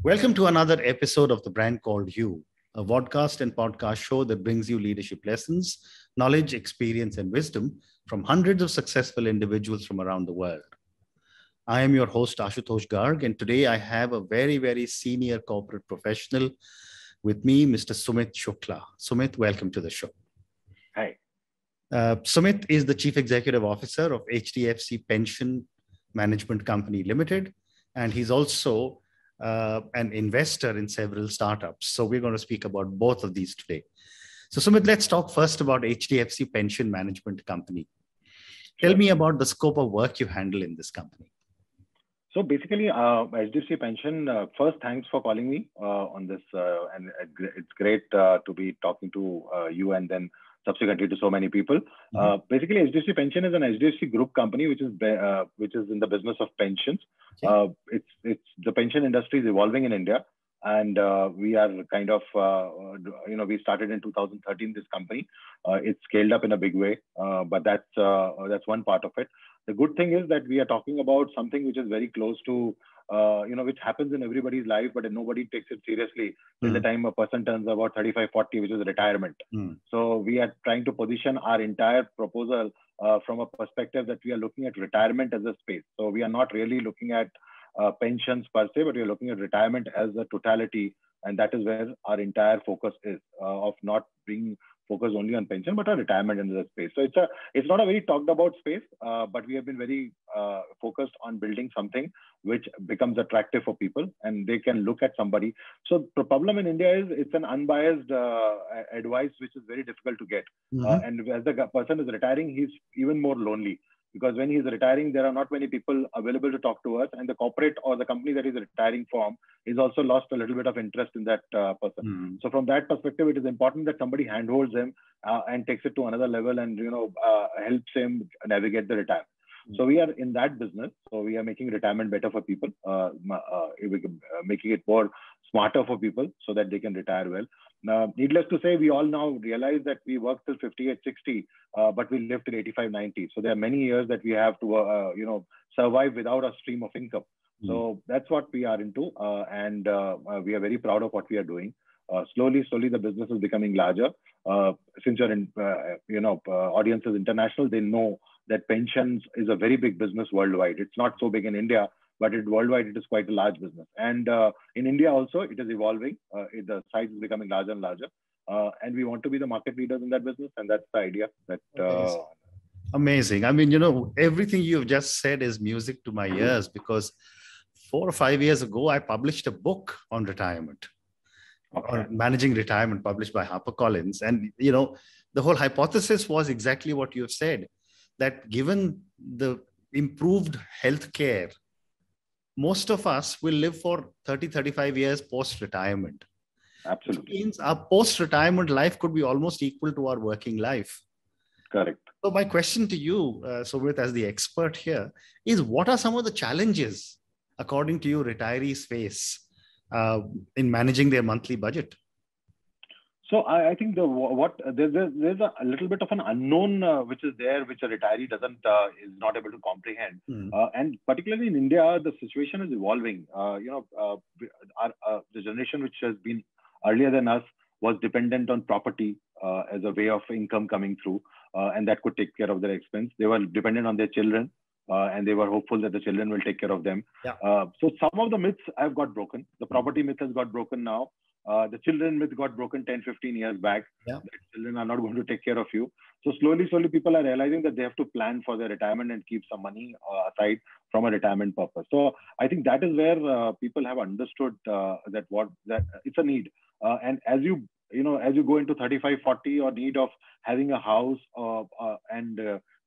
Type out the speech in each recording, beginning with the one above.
Welcome to another episode of The Brand Called You, a vodcast and podcast show that brings you leadership lessons, knowledge, experience, and wisdom from hundreds of successful individuals from around the world. I am your host, Ashutosh Garg, and today I have a very, very senior corporate professional with me, Mr. Sumit Shukla. Sumit, welcome to the show. Hi. Sumit is the Chief Executive Officer of HDFC Pension Management Company Limited, and he's also an investor in several startups. So we're going to speak about both of these today. So Sumit, let's talk first about HDFC Pension Management Company. Tell me about the scope of work you handle in this company. So basically, HDFC Pension, first, thanks for calling me on this. And it's great to be talking to you and then subsequently to so many people. Basically, HDFC Pension is an HDFC group company which is in the business of pensions. Okay. It's the pension industry is evolving in India, and we are kind of we started in 2013 this company. It's scaled up in a big way, but that's one part of it. The good thing is that we are talking about something which is very close to which happens in everybody's life, but nobody takes it seriously till the time a person turns about 35, 40, which is retirement. So we are trying to position our entire proposal from a perspective that we are looking at retirement as a space. So we are not really looking at pensions per se, but we are looking at retirement as a totality. And that is where our entire focus is, of not being focused only on pension, but on retirement in the space. So it's not a very talked about space, but we have been very focused on building something which becomes attractive for people and they can look at somebody. So the problem in India is it's an unbiased advice, which is very difficult to get. And as the person is retiring, he's even more lonely. Because when he's retiring, there are not many people available to talk to us, and the corporate or the company that is retiring from is also lost a little bit of interest in that person. So from that perspective, it is important that somebody handholds him and takes it to another level and helps him navigate the retirement. So we are in that business. So we are making retirement better for people, making it more smarter for people so that they can retire well. Needless to say, we all now realize that we work till 58, 60, but we live till 85, 90. So there are many years that we have to, survive without a stream of income. So that's what we are into. And we are very proud of what we are doing. Slowly, the business is becoming larger. Since your audience is international, they know that pensions is a very big business worldwide. It's not so big in India, but worldwide, it is quite a large business. And in India also, it is evolving. The size is becoming larger and larger. And we want to be the market leaders in that business. And that's the idea. Amazing. I mean, everything you've just said is music to my ears, because 4 or 5 years ago, I published a book on retirement, on managing retirement, published by HarperCollins. And, the whole hypothesis was exactly what you've said, that given the improved healthcare, most of us will live for 30, 35 years post-retirement. Absolutely. Which means our post-retirement life could be almost equal to our working life. Correct. So my question to you, Sumit, as the expert here, is what are some of the challenges, according to you, retirees face in managing their monthly budget? So I think there's a little bit of an unknown which is there, which a retiree is not able to comprehend. And particularly in India, the situation is evolving. The generation which has been earlier than us was dependent on property as a way of income coming through, and that could take care of their expense. They were dependent on their children, and they were hopeful that the children will take care of them. So some of the myths have got broken. The property myth has got broken now. The children myth got broken 10, 15 years back. That children are not going to take care of you. So slowly, people are realizing that they have to plan for their retirement and keep some money aside from a retirement purpose. So I think that is where people have understood that it's a need. And as you go into 35, 40, or need of having a house and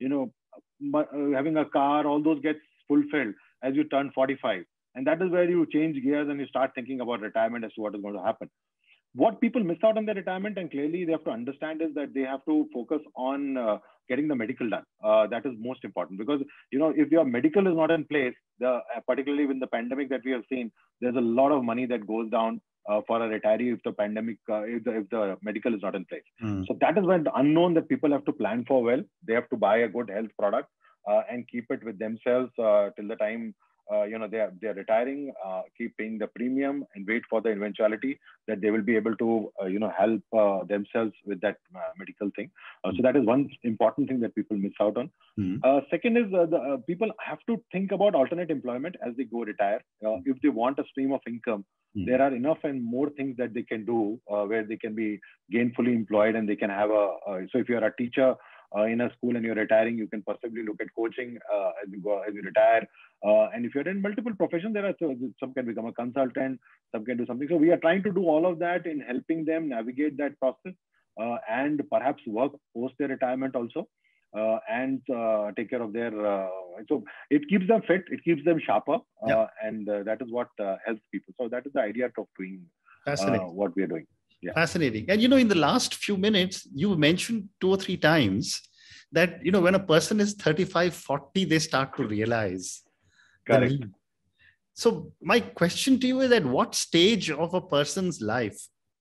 having a car, all those gets fulfilled as you turn 45. And that is where you change gears and you start thinking about retirement as to what is going to happen. What people miss out on their retirement, and clearly they have to understand, is that they have to focus on getting the medical done. That is most important, because if your medical is not in place, particularly with the pandemic that we have seen, there's a lot of money that goes down for a retiree if the pandemic, if the medical is not in place. So that is when the unknown that people have to plan for well. They have to buy a good health product and keep it with themselves till the time they're retiring, keep paying the premium and wait for the eventuality that they will be able to help themselves with that medical thing. So that is one important thing that people miss out on. Second is the people have to think about alternate employment as they go retire. If they want a stream of income, there are enough and more things that they can do where they can be gainfully employed, and they can have so if you're a teacher in a school and you're retiring, you can possibly look at coaching as you retire. And if you're in multiple professions, there are some can become a consultant, some can do something. So we are trying to do all of that in helping them navigate that process and perhaps work post their retirement also. And take care of their so it keeps them fit, it keeps them sharper, and that is what helps people. So that is the idea of doing what we are doing. Fascinating. And in the last few minutes you mentioned 2 or 3 times that when a person is 35, 40, they start to realize the need. So my question to you is, at what stage of a person's life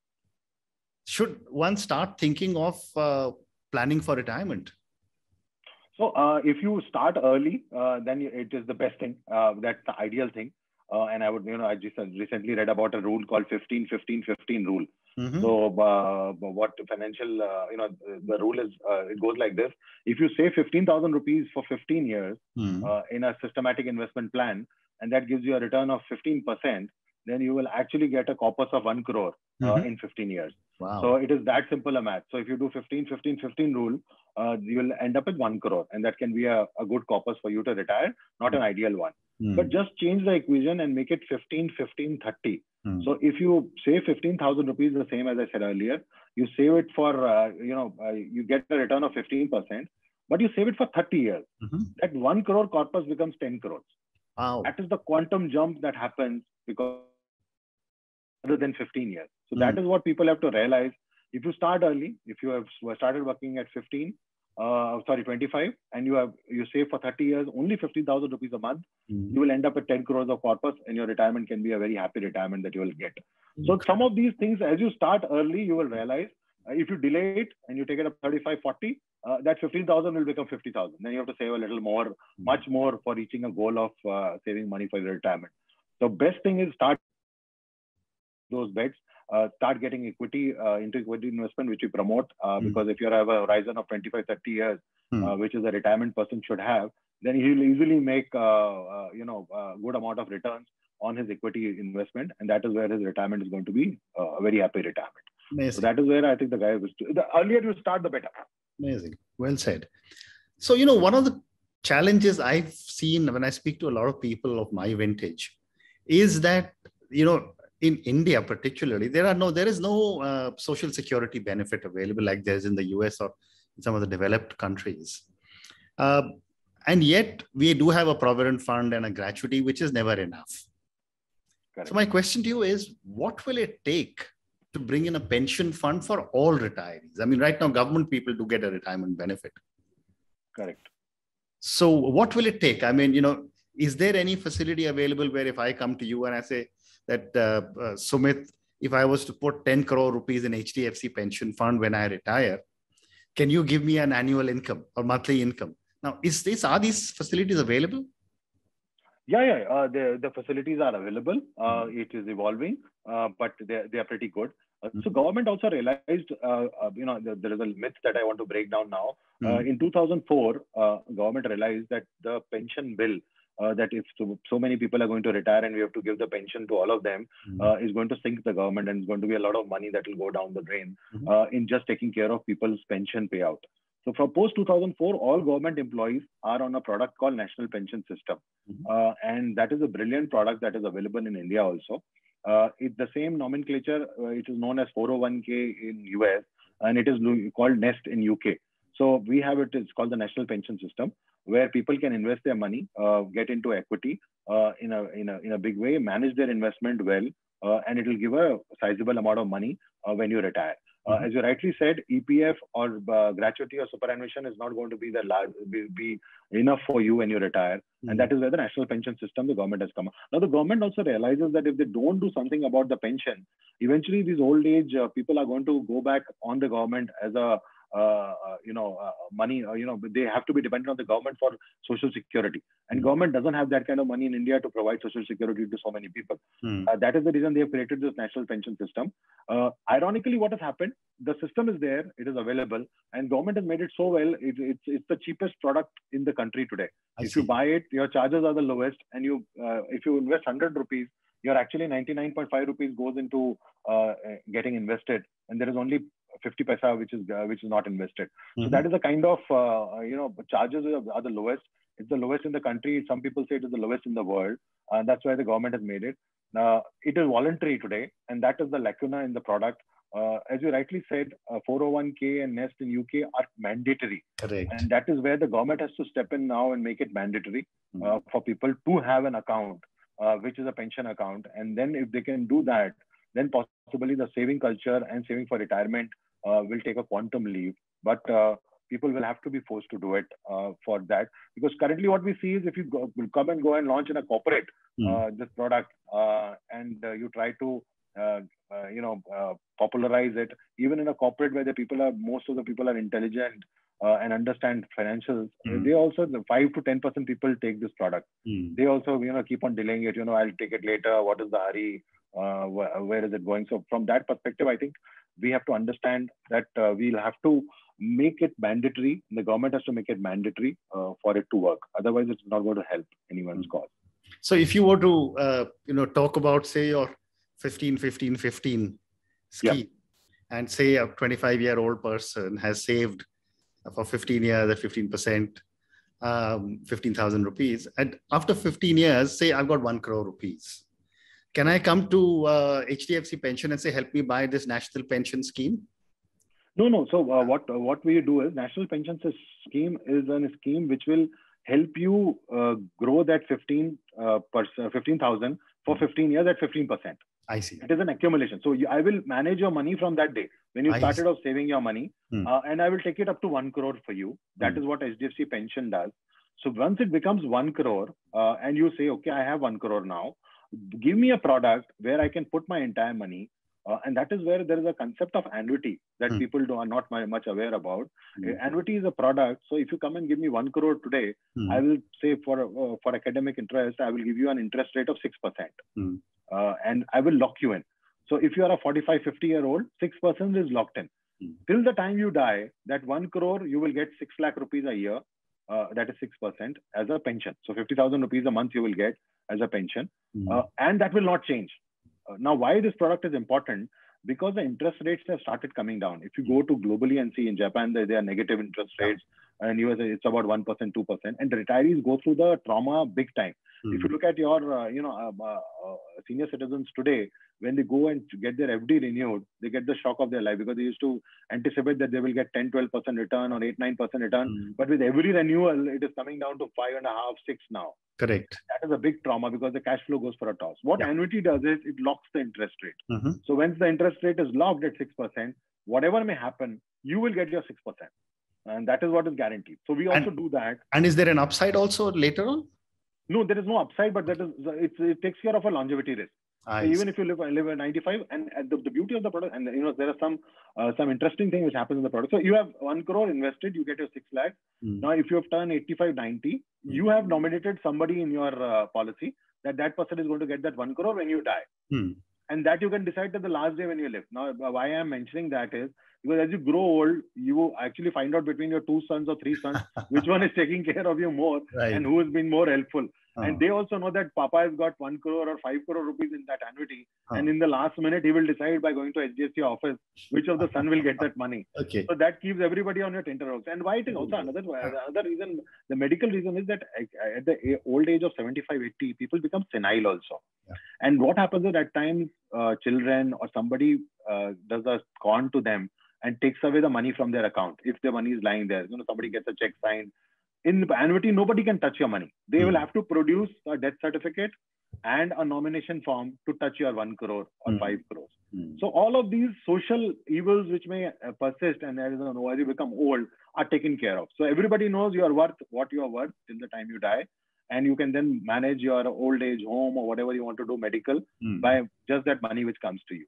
should one start thinking of planning for retirement? So if you start early, then it is the best thing. That's the ideal thing. And I would, I just recently read about a rule called 15-15-15 rule. So what financial, the rule is, it goes like this. If you save 15,000 rupees for 15 years in a systematic investment plan, and that gives you a return of 15%, then you will actually get a corpus of 1 crore in 15 years. Wow. So it is that simple a math. So if you do 15-15-15 rule, you will end up with 1 crore. And that can be a good corpus for you to retire, not an ideal one. But just change the equation and make it 15-15-30. So if you save 15,000 rupees, the same as I said earlier, you save it for, you get a return of 15%, but you save it for 30 years. That 1 crore corpus becomes 10 crores. Wow. That is the quantum jump that happens because other than 15 years. So that is what people have to realize. If you start early, if you have started working at 25, and you save for 30 years, only 15,000 rupees a month, you will end up at 10 crores of corpus, and your retirement can be a very happy retirement that you will get. So some of these things, as you start early, you will realize. If you delay it and you take it up 35, 40, that 15,000 will become 50,000. Then you have to save a little more, much more for reaching a goal of saving money for your retirement. So best thing is start those bets. Start getting equity into equity investment, which we promote, because if you have a horizon of 25, 30 years, which is a retirement person should have, then he will easily make a good amount of returns on his equity investment, and that is where his retirement is going to be a very happy retirement. Amazing. So that is where I think the guy was. The earlier you start, the better. Amazing. Well said. So one of the challenges I've seen when I speak to a lot of people of my vintage is that in India, particularly, there is no social security benefit available like there's in the US or in some of the developed countries. And yet we do have a provident fund and a gratuity, which is never enough. Correct. So my question to you is, what will it take to bring in a pension fund for all retirees? I mean, right now, government people do get a retirement benefit. Correct. So what will it take? I mean, is there any facility available where if I come to you and I say, that Sumit, if I was to put 10 crore rupees in HDFC pension fund when I retire, can you give me an annual income or monthly income? Now, are these facilities available? Yeah. The facilities are available. It is evolving, but they are pretty good. So government also realized, there is a myth that I want to break down now. In 2004, government realized that the pension bill, that if so many people are going to retire and we have to give the pension to all of them, is going to sink the government, and it's going to be a lot of money that will go down the drain in just taking care of people's pension payout. So from post 2004, all government employees are on a product called National Pension System. And that is a brilliant product that is available in India also. It's the same nomenclature. It is known as 401k in US, and it is called Nest in UK. So we have it. It's called the National Pension System, where people can invest their money, get into equity in a big way, manage their investment well, and it will give a sizable amount of money when you retire. As you rightly said, EPF or gratuity or superannuation is not going to be be enough for you when you retire. And that is where the National Pension System, the government has come. Now, the government also realizes that if they don't do something about the pension, eventually these old age people are going to go back on the government as a money. They have to be dependent on the government for social security, and government doesn't have that kind of money in India to provide social security to so many people. That is the reason they have created this national pension system. Ironically, what has happened? The system is there, it is available, and government has made it so well. It's the cheapest product in the country today. If you buy it, your charges are the lowest, and if you invest 100 rupees, you're actually 99.5 rupees goes into getting invested, and there is only 50 paisa which is not invested. So that is the kind of charges are the lowest. It's the lowest in the country. Some people say it is the lowest in the world, and that's why the government has made it. It is voluntary today, and that is the lacuna in the product. As you rightly said, 401k and Nest in UK are mandatory. Correct. And that is where the government has to step in now and make it mandatory for people to have an account, which is a pension account. And then if they can do that, then possibly the saving culture and saving for retirement will take a quantum leap. But people will have to be forced to do it for that. Because currently what we see is if you come and go and launch in a corporate this product and you try to popularize it, even in a corporate where most of the people are intelligent and understand financials, they also, the 5 to 10% people take this product. They also, keep on delaying it. I'll take it later. What is the hurry? Where is it going? So from that perspective, I think we have to understand that we'll have to make it mandatory. The government has to make it mandatory for it to work. Otherwise, it's not going to help anyone's cause. So if you were to, talk about, say, your 15-15-15 scheme, and say a 25-year-old person has saved for 15 years at 15%, 15,000 rupees. And after 15 years, say I've got 1 crore rupees. Can I come to HDFC Pension and say, help me buy this national pension scheme? No. So what we do is National Pension Scheme is a scheme which will help you grow that 15,000 for 15 years at 15%. I see. It is an accumulation. So I will manage your money from that day when you started off saving your money, and I will take it up to 1 crore for you. That is what HDFC Pension does. So once it becomes 1 crore and you say, okay, I have 1 crore now, give me a product where I can put my entire money. And that is where there is a concept of annuity that people are not much aware about. Annuity is a product. So if you come and give me 1 crore today, I will say for academic interest, I will give you an interest rate of 6%. And I will lock you in. So if you are a 45, 50-year-old, 6% is locked in. Till the time you die, that 1 crore, you will get 6 lakh rupees a year. That is 6% as a pension. So 50,000 rupees a month you will get as a pension. And that will not change. Now, why this product is important? Because the interest rates have started coming down. If you go to globally and see in Japan, there are negative interest rates. And USA, it's about 1%, 2%. And the retirees go through the trauma big time. If you look at your, senior citizens today, when they go and get their FD renewed, they get the shock of their life because they used to anticipate that they will get 10, 12% return or 8, 9% return. But with every renewal, it is coming down to 5.5, 6 now. Correct. That is a big trauma because the cash flow goes for a toss. What annuity does is it locks the interest rate. So once the interest rate is locked at 6%, whatever may happen, you will get your 6%. And that is what is guaranteed. So we also do that. And is there an upside also later on? No, there is no upside, but it takes care of a longevity risk. So even if you live at 95, and the beauty of the product, and there are some interesting thing which happens in the product. So you have 1 crore invested, you get your 6 lakh. Now, if you have turned 85, 90, you have nominated somebody in your policy that person is going to get that 1 crore when you die. And that you can decide at the last day when you live. Now, why I am mentioning that is because as you grow old, you actually find out between your 2 sons or 3 sons, which one is taking care of you more and who has been more helpful. And they also know that Papa has got 1 crore or 5 crore rupees in that annuity. And in the last minute, he will decide by going to HDFC office, which of the son will get that money. So that keeps everybody on your tenterhooks. And why it is also another reason, the medical reason is that at the old age of 75, 80, people become senile also. And what happens at that time, children or somebody does a con to them and takes away the money from their account. If the money is lying there, somebody gets a check signed. In annuity, nobody can touch your money. They will have to produce a death certificate and a nomination form to touch your 1 crore or 5 crores. So all of these social evils which may persist and as you become old are taken care of. So everybody knows you are worth what you are worth till the time you die. And you can then manage your old age home or whatever you want to do medical by just that money which comes to you.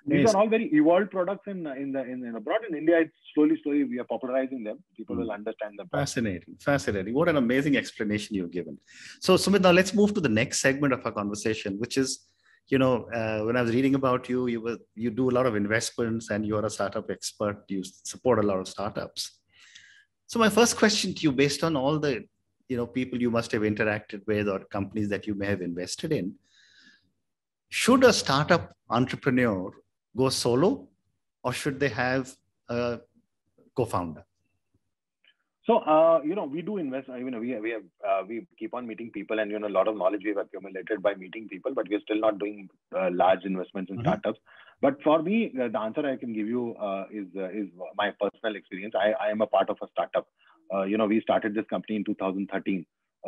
These are all very evolved products in abroad. In India, it's slowly we are popularizing them. People will understand them. Fascinating. What an amazing explanation you've given. So Sumit, now let's move to the next segment of our conversation, which is, when I was reading about you, you do a lot of investments and you're a startup expert. You support a lot of startups. So my first question to you, based on all the people you must have interacted with or companies that you may have invested in, should a startup entrepreneur go solo, or should they have a co-founder? So, we do invest. We keep on meeting people, and a lot of knowledge we've accumulated by meeting people. But we're still not doing large investments in startups. But for me, the answer I can give you is my personal experience. I am a part of a startup. We started this company in 2013.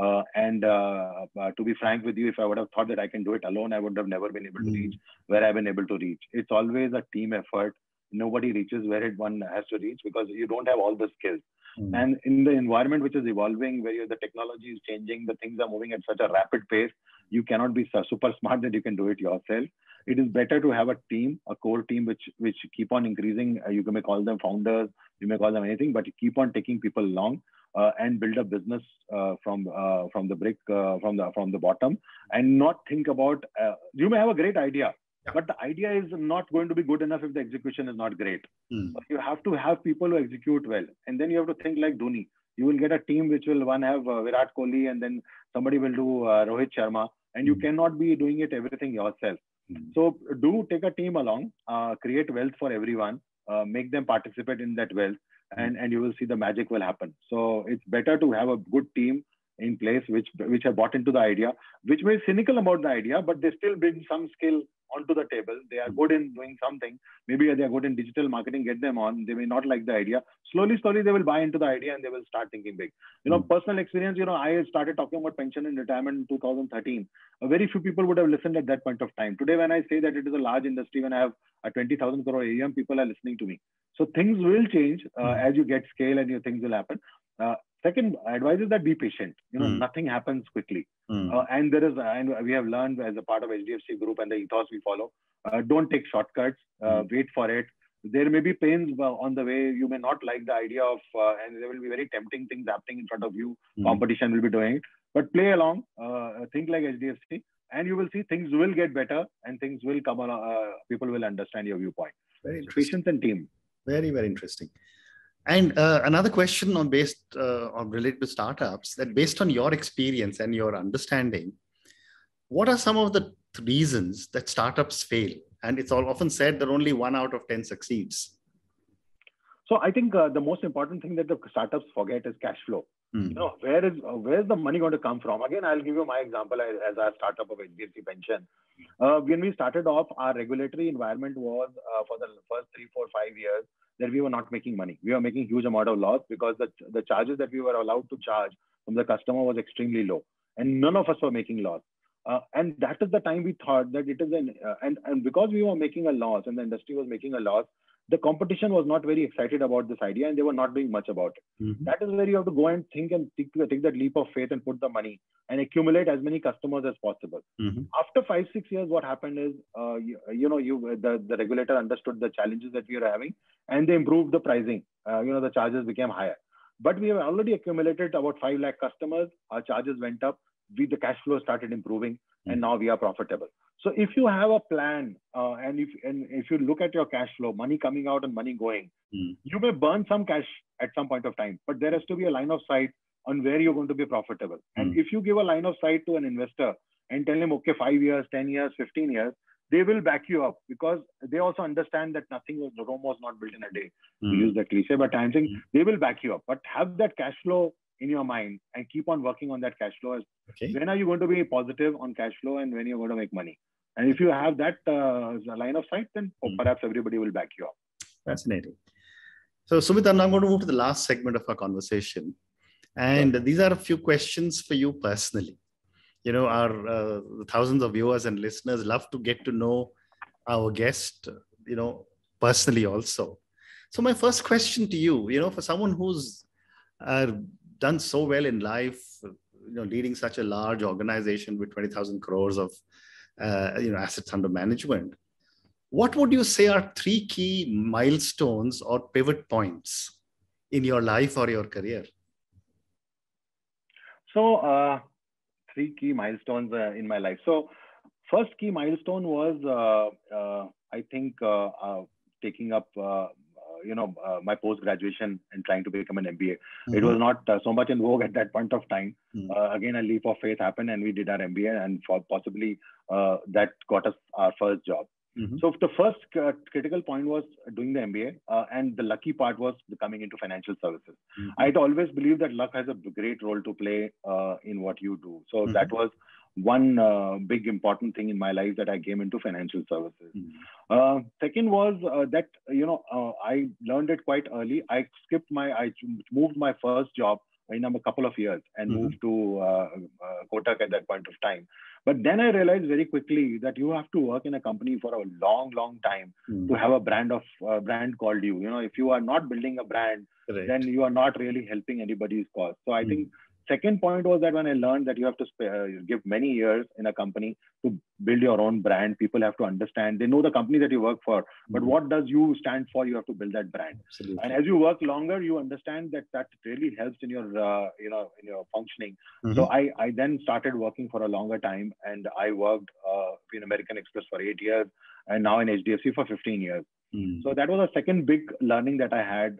To be frank with you, if I would have thought that I can do it alone, I would have never been able to reach where I've been able to reach. It's always a team effort. Nobody reaches where one has to reach because you don't have all the skills. And in the environment which is evolving, where the technology is changing, the things are moving at such a rapid pace, you cannot be super smart that you can do it yourself. It is better to have a team, a core team, which keep on increasing. You may call them founders, you may call them anything, but you keep on taking people along. And build a business from the bottom, and not think about. You may have a great idea, but the idea is not going to be good enough if the execution is not great. You have to have people who execute well, and then you have to think like Dhoni. You will get a team which will have Virat Kohli, and then somebody will do Rohit Sharma, and you cannot be doing everything yourself. So do take a team along, create wealth for everyone, make them participate in that wealth. And you will see the magic will happen. So it's better to have a good team in place which have bought into the idea, which may be cynical about the idea, but they still bring some skill onto the table. They are good in doing something. Maybe they are good in digital marketing, get them on. They may not like the idea. Slowly, they will buy into the idea and they will start thinking big. Personal experience, I started talking about pension and retirement in 2013. Very few people would have listened at that point of time. Today, when I say that it is a large industry, when I have a 20,000 crore AUM, people are listening to me. So things will change as you get scale, and things will happen. Second advice is that be patient. Nothing happens quickly. And we have learned as a part of HDFC Group and the ethos we follow. Don't take shortcuts. Wait for it. There may be pains on the way. You may not like the idea of, and there will be very tempting things happening in front of you. Competition will be doing it, but play along. Think like HDFC, and you will see things will get better, and things will come along. People will understand your viewpoint. Patience and team. Very, very interesting. And another question related to startups, that based on your experience and your understanding, what are some of the reasons that startups fail? And it's often said that only 1 out of 10 succeeds. So I think the most important thing that the startups forget is cash flow. Where's the money going to come from? Again, I'll give you my example as a startup of HDFC Pension. When we started off, our regulatory environment was for the first 3, 4, 5 years that we were not making money. We were making huge amount of loss because the charges that we were allowed to charge from the customer was extremely low, and none of us were making loss. And that is the time we thought that it is and because we were making a loss and the industry was making a loss, the competition was not very excited about this idea and they were not doing much about it. That is where you have to go and think and take that leap of faith and put the money and accumulate as many customers as possible. After 5, 6 years, what happened is, the regulator understood the challenges that we were having and they improved the pricing. The charges became higher. But we have already accumulated about 5 lakh customers. Our charges went up. The cash flow started improving, and now we are profitable. So if you have a plan, and if you look at your cash flow, money coming out and money going, you may burn some cash at some point of time, but there has to be a line of sight on where you're going to be profitable. And if you give a line of sight to an investor and tell him, okay, 5 years, 10 years, 15 years, they will back you up because they also understand that Rome was not built in a day. To use the cliche, but I'm saying they will back you up. But have that cash flow in your mind and keep on working on that cash flow. When are you going to be positive on cash flow and when you're going to make money? And if you have that line of sight, then perhaps everybody will back you up. Fascinating. So Sumit, I'm now going to move to the last segment of our conversation. And these are a few questions for you personally. Our thousands of viewers and listeners love to get to know our guest, personally also. So my first question to you, for someone who's done so well in life, leading such a large organization with 20,000 crores of, assets under management, What would you say are three key milestones or pivot points in your life or your career? So, three key milestones in my life. So, first key milestone was, I think, taking up, my post graduation and trying to become an MBA. It was not so much in vogue at that point of time. Again, a leap of faith happened, and we did our MBA, and possibly that got us our first job. So the first critical point was doing the MBA, and the lucky part was coming into financial services. I'd always believed that luck has a great role to play in what you do. So that was one big important thing in my life, that I came into financial services. Second was that, I learned it quite early. I moved my first job in a couple of years and moved to Kotak at that point of time. But then I realized very quickly that you have to work in a company for a long, long time to have a brand called you. If you are not building a brand, then you are not really helping anybody's cause. So I think second point was that when I learned that you have to give many years in a company to build your own brand, people have to understand. They know the company that you work for, but what does you stand for? You have to build that brand. Absolutely. And as you work longer, you understand that really helps in your, in your functioning. So I then started working for a longer time, and I worked in American Express for 8 years, and now in HDFC for 15 years. So that was a second big learning that I had.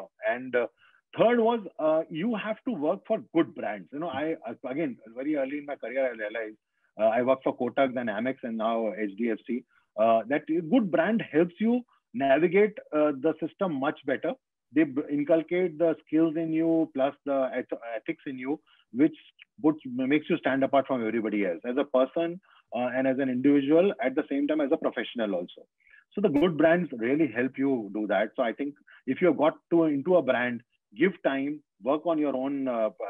Third was you have to work for good brands. I again, very early in my career, I realized I worked for Kotak, then Amex, and now HDFC. That good brand helps you navigate the system much better. They inculcate the skills in you, plus the ethics in you, which makes you stand apart from everybody else as a person and as an individual, at the same time as a professional also. So the good brands really help you do that. So I think if you have got into a brand, give time, work on your own,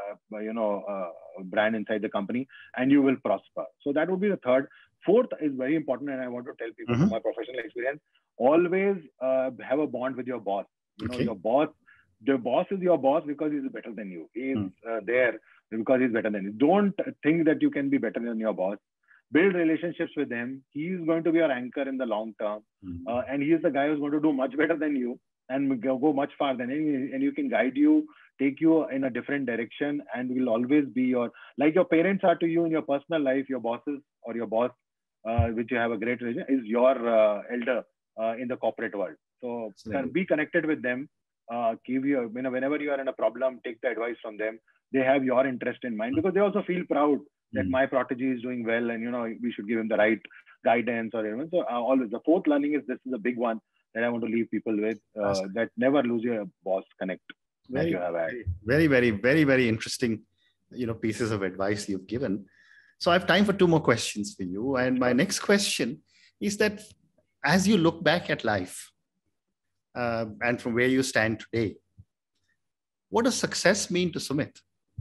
brand inside the company, and you will prosper. So that would be the third. Fourth is very important, and I want to tell people from my professional experience: always have a bond with your boss. Your boss. The boss is your boss because he's better than you. He's there because he's better than you. Don't think that you can be better than your boss. Build relationships with him. He's going to be your anchor in the long term, and he's the guy who's going to do much better than you and go much farther than you, and you can guide you, take you in a different direction, and will always be like your parents are to you in your personal life. Your bosses or your boss, which you have a great relation, is your elder in the corporate world. So be connected with them. Give you, whenever you are in a problem, take the advice from them. They have your interest in mind, because they also feel proud that my protege is doing well, and we should give him the right guidance or anything. So always the fourth learning is, this is a big one that I want to leave people with, that never lose your boss connect that you have had. Very, very, very, very interesting, pieces of advice you've given. So I have time for two more questions for you. And my next question is that as you look back at life and from where you stand today, what does success mean to Sumit?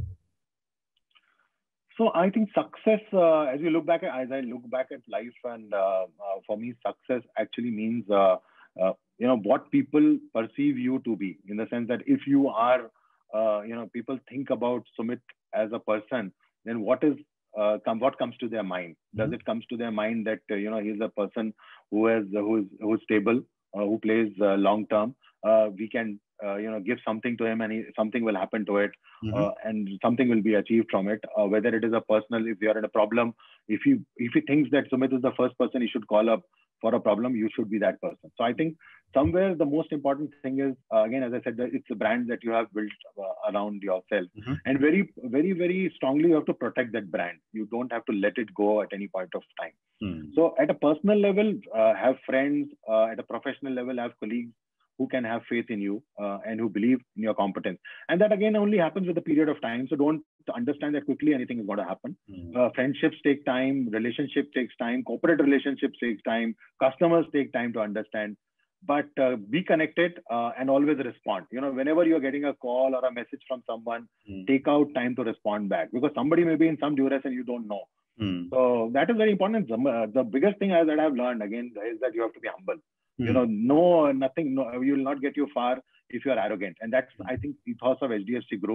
So I think success, as I look back at life, and for me, success actually means, what people perceive you to be, in the sense that if you are, people think about Sumit as a person, then what comes to their mind? Does it comes to their mind that, he's a person who's stable, who plays long term? We can, give something to him, and something will happen to it, and something will be achieved from it. Whether it is a personal, if you are in a problem, if he thinks that Sumit is the first person he should call up for a problem, you should be that person. So I think somewhere the most important thing is, again, as I said, that it's a brand that you have built around yourself, and very, very, very strongly you have to protect that brand. You don't have to let it go at any point of time. So at a personal level, have friends. At a professional level, have colleagues who can have faith in you and who believe in your competence. And that again only happens with a period of time. So don't understand that quickly anything is going to happen. Friendships take time, relationship takes time, corporate relationships take time, customers take time to understand. But be connected and always respond. Whenever you're getting a call or a message from someone, take out time to respond back, because somebody may be in some duress and you don't know. So that is very important. The biggest thing that I've learned again is that you have to be humble. You will not get you far if you are arrogant. And that's, I think, the ethos of HDFC Group.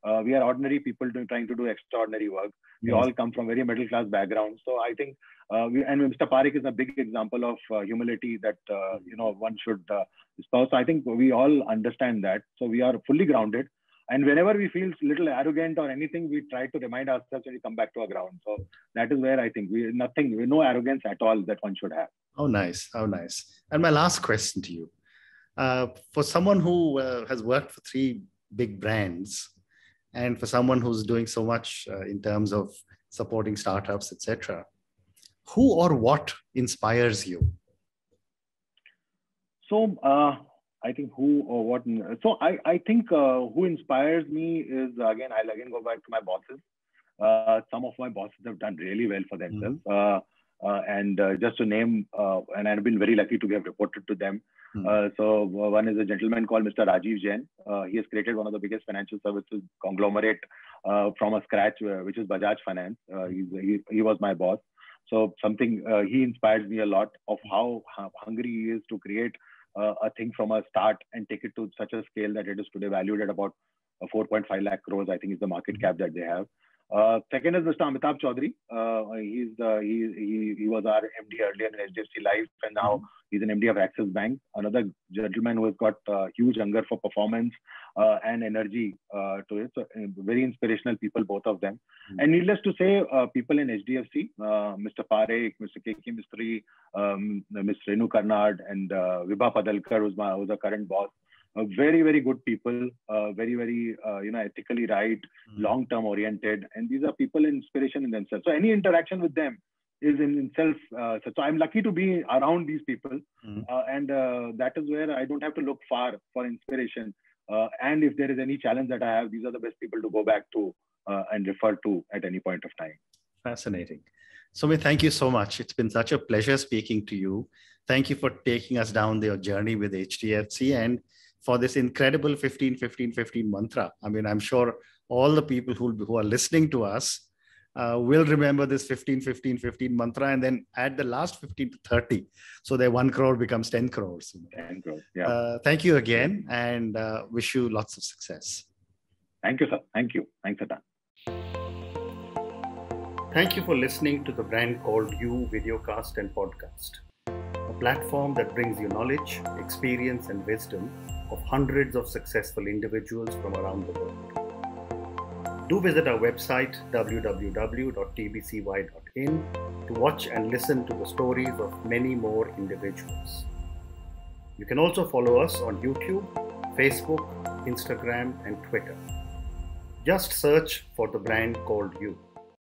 We are ordinary people trying to do extraordinary work. We all come from very middle class backgrounds. So I think, and Mr. Parekh is a big example of humility that, one should espouse. So I think we all understand that. So we are fully grounded. And whenever we feel a little arrogant or anything, we try to remind ourselves when we come back to our ground. So that is where I think no arrogance at all that one should have. Oh, nice. How nice. And my last question to you. For someone who has worked for 3 big brands, and for someone who's doing so much in terms of supporting startups, etc., who or what inspires you? So I think who or what. So I think who inspires me is, again, I'll again go back to my bosses. Some of my bosses have done really well for themselves. And just to name, and I've been very lucky to have reported to them. So one is a gentleman called Mr. Rajiv Jain. He has created one of the biggest financial services conglomerate from a scratch, which is Bajaj Finance. He was my boss. So he inspires me a lot of how hungry he is to create a thing from a start and take it to such a scale that it is today valued at about 4.5 lakh crores, I think is the market cap that they have. Second is Mr. Amitabh Chaudhary. He was our MD earlier in HDFC Life, and now he's an MD of Axis Bank. Another gentleman who has got huge hunger for performance and energy to it. So very inspirational people, both of them. And needless to say, people in HDFC, Mr. Parekh, Mr. K.K. Mistry, Ms. Renu Karnad, and Vibha Padalkar, who's the current boss. Very, very good people, very, very, ethically right, long-term oriented. And these are people inspiration in themselves. So any interaction with them is in itself. So I'm lucky to be around these people. And that is where I don't have to look far for inspiration. And if there is any challenge that I have, these are the best people to go back to and refer to at any point of time. Fascinating. Sumit, thank you so much. It's been such a pleasure speaking to you. Thank you for taking us down your journey with HDFC and for this incredible 15-15-15 mantra. I mean, I'm sure all the people who are listening to us will remember this 15-15-15 mantra and then add the last 15 to 30. So their 1 crore becomes 10 crores. 10 crores, yeah. Thank you again and wish you lots of success. Thank you, sir. Thank you. Thanks a ton. Thank you for listening to the Brand Called You videocast and podcast, a platform that brings you knowledge, experience, and wisdom of hundreds of successful individuals from around the world. Do visit our website www.tbcy.in to watch and listen to the stories of many more individuals. You can also follow us on YouTube, Facebook, Instagram, and Twitter. Just search for the Brand Called You.